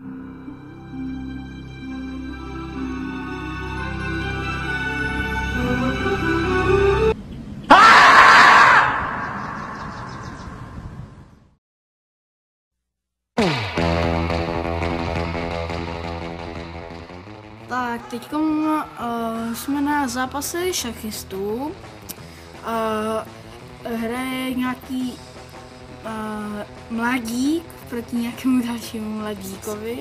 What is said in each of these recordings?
Tak, teď jsme na zápase šachistů. Hraje nějaký mladík proti nějakému dalšímu mladíkovi.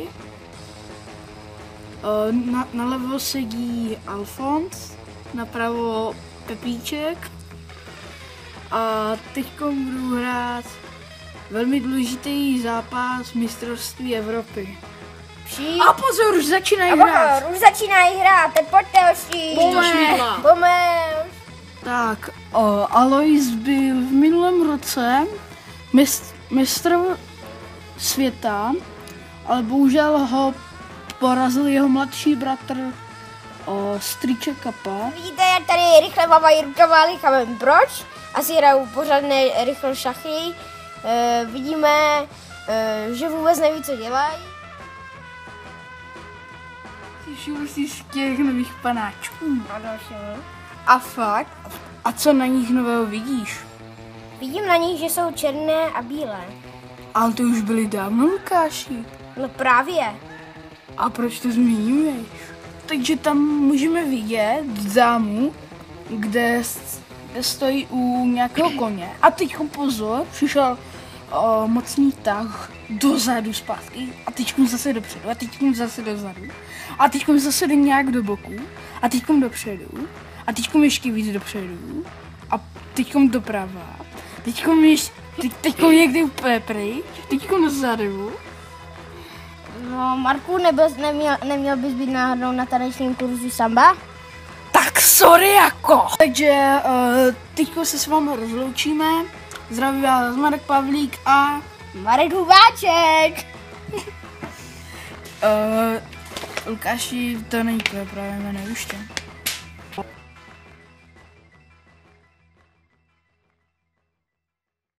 Nalevo sedí Alfons, napravo Pepíček. A teď budu hrát velmi důležitý zápas mistrovství Evropy. A pozor, už začínají hrát. Už začínají hrát, tak pojďte hoši. Pojďme. Tak, Alois byl v minulém roce mistr světa, ale bohužel ho porazil jeho mladší bratr Strýček Kappa. Vidíte, jak tady rychle mavají rukama, necháme proč? Asi hrajou pořádné rychle šachy. Vidíme, že vůbec neví, co dělají. Všiml jsi z těch nových panáčků? Ano, všiml. A fakt? A co na nich nového vidíš? Vidím na nich, že jsou černé a bílé. Ale to už byly dávno, Lukáši. No právě. A proč to zmiňuješ? Takže tam můžeme vidět dámu, kde stojí u nějakého koně. A teď pozor, přišel mocný tah dozadu zpátky a teď zase dopředu a teď zase dozadu a teď zase nějak do boku a teď dopředu a teď ještě víc dopředu a teď doprava, teď někde úplně pryč, teď dozadu. No Marku, neměl bys být náhodou na tanečním kurzu samba? Tak sorry jako! Takže teď se s vámi rozloučíme. Zdraví vás Marek Pavlík a Marek Hubáček. Lukáši, to není tvoje pravé jméno, už to.